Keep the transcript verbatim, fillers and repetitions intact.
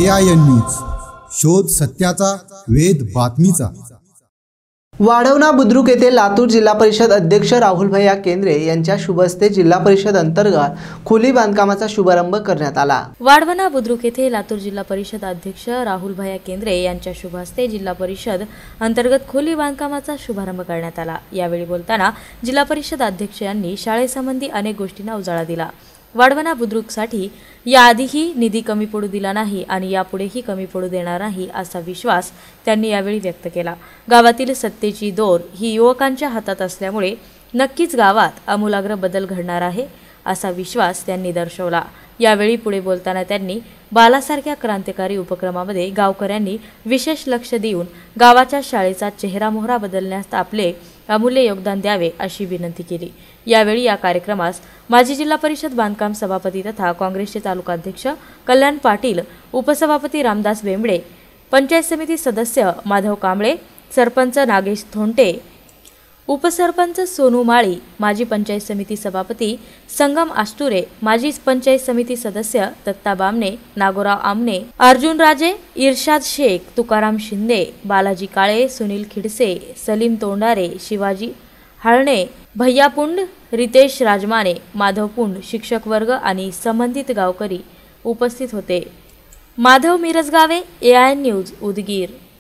A I N news, शोध सत्याचा, वेध बातमीचा। वाढवणा बुद्रुक येथे लातूर जिल्हा परिषद अध्यक्ष राहुल भैया केंद्रे यांच्या शुभ हस्ते जिल्हा परिषद अंतर्गत खोली बांधकामाचा शुभारंभ करण्यात आला। वाढवणा बुद्रुक येथे लातूर जिल्हा परिषद अध्यक्ष राहुल भैया केंद्रे यांच्या शुभ हस्ते जिल्हा परिषद अंतर्गत खोली बांधकामाचा शुभारंभ करण्यात आला। यावेळी बोलताना जिल्हा परिषद अध्यक्ष यांनी शाळेसंबंधी अनेक गोष्टींना उजाळा दिला। वाढवणा बुद्रुकसाठी याआधीही निधी कमी पडू दिला नाही आणि यापुढेही कमी पडू देणार नाही असा विश्वास त्यांनी यावेळी व्यक्त केला। गावातील सत्तेची दोर ही युवकांच्या हातात असल्यामुळे नक्कीच गावात आमूलाग्र बदल घडणार आहे असा विश्वास त्यांनी दर्शवला। यावेळी पुढे बोलताना त्यांनी बालासारख्या क्रांतिकारी उपक्रमामध्ये गावकऱ्यांनी विशेष लक्ष देऊन गावाच्या शाळेचा चेहरामोहरा बदलण्यास आपले अमूल्य योगदान द्यावे अशी विनंती केली। यावेळी या कार्यक्रमास माजी जिल्हा परिषद बांधकाम सभापती तथा काँग्रेसचे तालुकाध्यक्ष कल्याण पाटील, उपसभापती रामदास बेंबडे, पंचायत समिती सदस्य माधव कांबळे, सरपंच नागेश थोंटे, उपसरपंच सोनू माळी, माजी पंचायत समिती सभापती संगम आष्टुरे, माजी पंचायत समिती सदस्य दत्ता बामणे, नागोराव आमने, अर्जुन राजे, इर्शाद शेख, तुकाराम शिंदे, बालाजी काळे, सुनील खिडसे, सलीम तोंडारे, शिवाजी हाळणे, भैया पुंड, रितेश राजमाने, माधव पुंड, शिक्षक वर्ग आणि संबंधित गावकरी उपस्थित होते। Madhav Mirajgave, A I N news, Udgir.